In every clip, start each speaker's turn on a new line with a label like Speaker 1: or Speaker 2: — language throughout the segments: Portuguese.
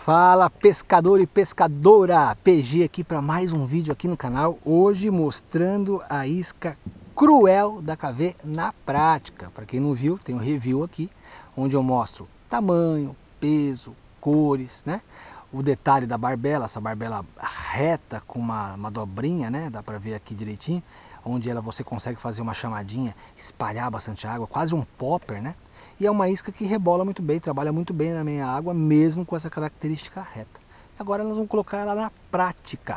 Speaker 1: Fala pescador e pescadora, PG aqui para mais um vídeo aqui no canal. Hoje mostrando a isca cruel da KV na prática. Para quem não viu, tem um review aqui onde eu mostro tamanho, peso, cores, né? O detalhe da barbela, essa barbela reta com uma dobrinha, né? Dá para ver aqui direitinho, onde você consegue fazer uma chamadinha, espalhar bastante água, quase um popper, né? E é uma isca que rebola muito bem, trabalha muito bem na minha água, mesmo com essa característica reta. Agora nós vamos colocar ela na prática.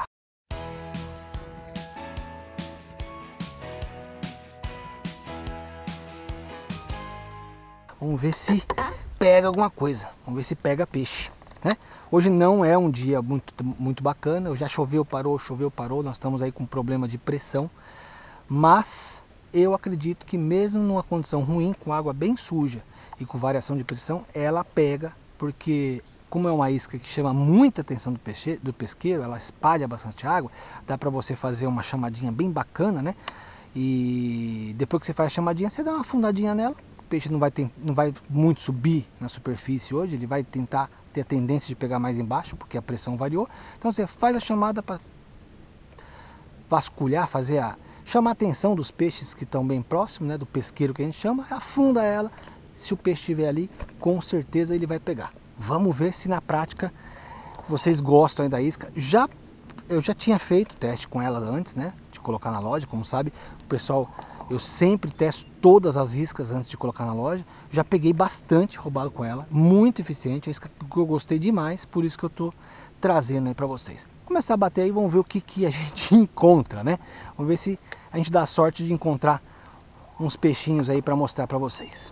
Speaker 1: Vamos ver se pega alguma coisa, vamos ver se pega peixe, né? Hoje não é um dia muito bacana, já choveu, parou, nós estamos aí com problema de pressão, mas eu acredito que mesmo numa condição ruim, com água bem suja e com variação de pressão, ela pega, porque como é uma isca que chama muita atenção do pesqueiro, ela espalha bastante água, dá para você fazer uma chamadinha bem bacana, né? E depois que você faz a chamadinha, você dá uma afundadinha nela, o peixe não vai muito subir na superfície hoje, ele vai tentar ter a tendência de pegar mais embaixo, porque a pressão variou. Então você faz a chamada para vasculhar, chamar a atenção dos peixes que estão bem próximos, né, do pesqueiro que a gente chama, afunda ela. Se o peixe estiver ali, com certeza ele vai pegar. Vamos ver se na prática vocês gostam aí da isca. Eu já tinha feito teste com ela antes, né, de colocar na loja, como sabe, o pessoal, eu sempre testo todas as iscas antes de colocar na loja. Já peguei bastante robalo com ela, muito eficiente, a isca que eu gostei demais, por isso que eu estou trazendo aí para vocês. Começar a bater aí, vamos ver o que a gente encontra, né? Vamos ver se a gente dá a sorte de encontrar uns peixinhos aí para mostrar para vocês.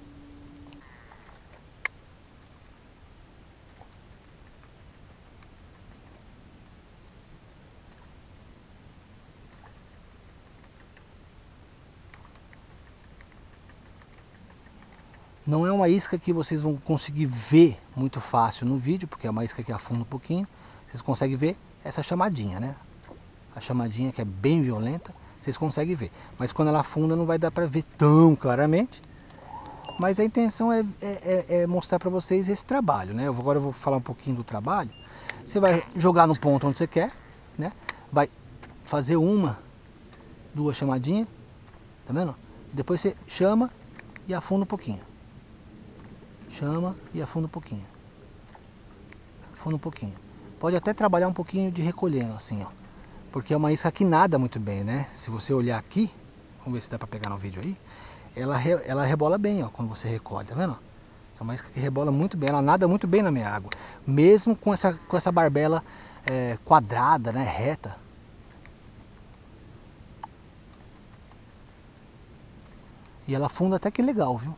Speaker 1: Não é uma isca que vocês vão conseguir ver muito fácil no vídeo, porque é uma isca que afunda um pouquinho. Vocês conseguem ver essa chamadinha, né? A chamadinha que é bem violenta, vocês conseguem ver. Mas quando ela afunda não vai dar para ver tão claramente. Mas a intenção é mostrar para vocês esse trabalho, né? Agora eu vou falar um pouquinho do trabalho. Você vai jogar no ponto onde você quer, né? Vai fazer uma, duas chamadinhas, tá vendo? Depois você chama e afunda um pouquinho. Chama e afunda um pouquinho. Afunda um pouquinho. Pode até trabalhar um pouquinho de recolhendo, assim, ó. Porque é uma isca que nada muito bem, né? Se você olhar aqui, vamos ver se dá pra pegar no vídeo aí. Ela rebola bem, ó, quando você recolhe, tá vendo? É uma isca que rebola muito bem, ela nada muito bem na minha água. Mesmo com essa barbela quadrada, né, reta. E ela afunda até que legal, viu?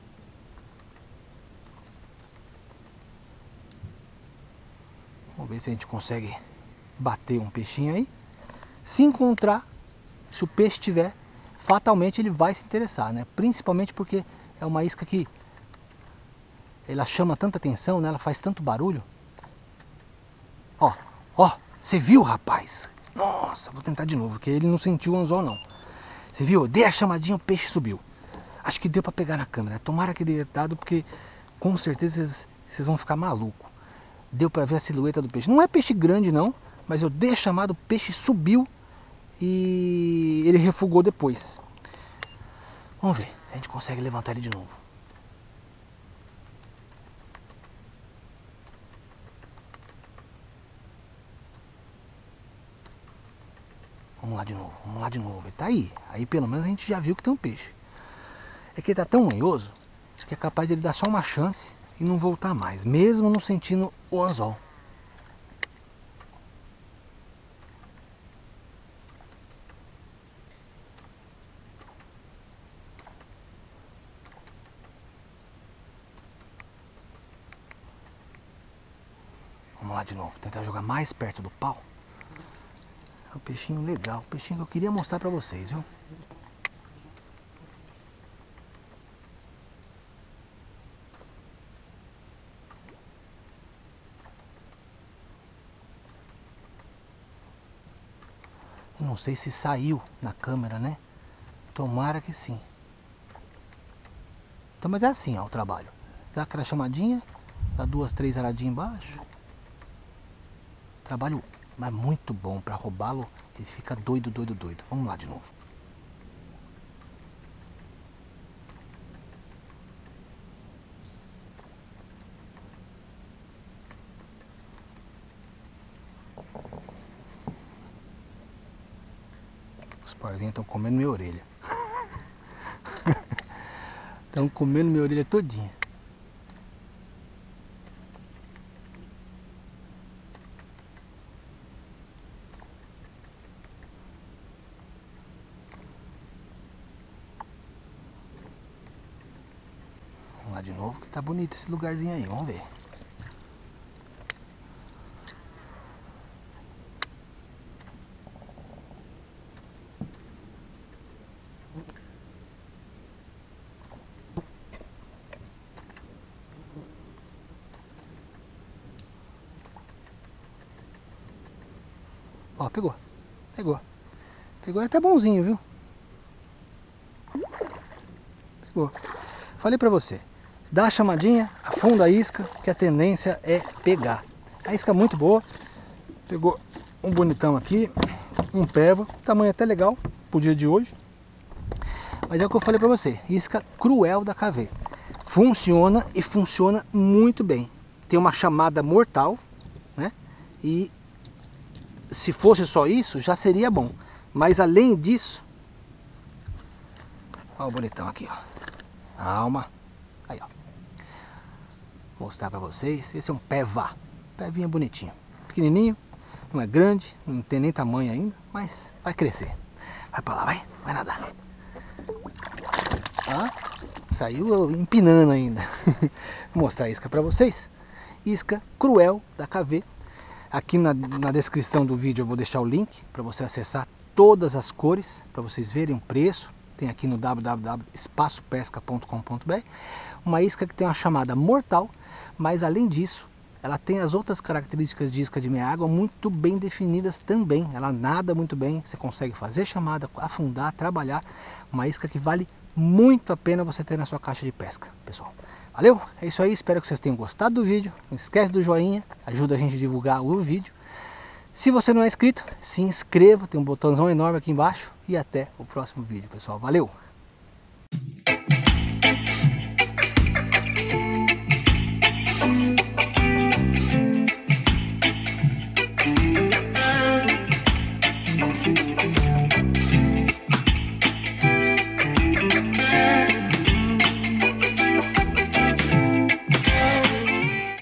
Speaker 1: Vamos ver se a gente consegue bater um peixinho aí. Se encontrar, se o peixe tiver, fatalmente ele vai se interessar, né? Principalmente porque é uma isca que ela chama tanta atenção, né? Ela faz tanto barulho. Ó, ó, você viu, rapaz? Nossa, vou tentar de novo, porque ele não sentiu o anzol não. Você viu? Dei a chamadinha, o peixe subiu. Acho que deu pra pegar na câmera. Tomara que dê dado, porque com certeza vocês vão ficar malucos. Deu pra ver a silhueta do peixe. Não é peixe grande não, mas eu dei a chamada, o peixe subiu e ele refugou depois. Vamos ver se a gente consegue levantar ele de novo. Vamos lá de novo, vamos lá de novo. Ele tá aí. Aí pelo menos a gente já viu que tem um peixe. É que ele tá tão manhoso que é capaz de ele dar só uma chance e não voltar mais, mesmo não sentindo o anzol. Vamos lá de novo, tentar jogar mais perto do pau. É um peixinho legal, um peixinho que eu queria mostrar pra vocês, viu? Não sei se saiu na câmera, né? Tomara que sim. Então, mas é assim, ó, o trabalho. Dá aquela chamadinha, dá duas, três aradinhas embaixo, Trabalho mas muito bom para roubá-lo, ele fica doido, doido, doido. Vamos lá de novo. Os parvinhos estão comendo minha orelha. Estão comendo minha orelha todinha. Vamos lá de novo, que tá bonito esse lugarzinho aí, vamos ver. Ó, pegou. Pegou. Pegou, é até bonzinho, viu? Pegou. Falei pra você. Dá a chamadinha, afunda a isca, que a tendência é pegar. A isca é muito boa. Pegou um bonitão aqui. Um pérola. Tamanho até legal pro dia de hoje. Mas é o que eu falei pra você. Isca cruel da KV. Funciona e funciona muito bem. Tem uma chamada mortal, né? E se fosse só isso, já seria bom. Mas além disso, olha o bonitão aqui, ó. Calma. Aí, ó. Vou mostrar pra vocês. Esse é um péva. Pévinha bonitinho. Pequenininho, não é grande, não tem nem tamanho ainda, mas vai crescer. Vai pra lá, vai. Vai nadar. Ó, saiu empinando ainda. Vou mostrar a isca pra vocês. Isca cruel da KV. Aqui na descrição do vídeo eu vou deixar o link para você acessar todas as cores, para vocês verem o preço. Tem aqui no www.espacopesca.com.br. Uma isca que tem uma chamada mortal, mas além disso, ela tem as outras características de isca de meia água muito bem definidas também. Ela nada muito bem, você consegue fazer chamada, afundar, trabalhar. Uma isca que vale muito a pena você ter na sua caixa de pesca, pessoal. Valeu? É isso aí, espero que vocês tenham gostado do vídeo. Não esquece do joinha, ajuda a gente a divulgar o vídeo. Se você não é inscrito, se inscreva, tem um botãozão enorme aqui embaixo. E até o próximo vídeo, pessoal. Valeu!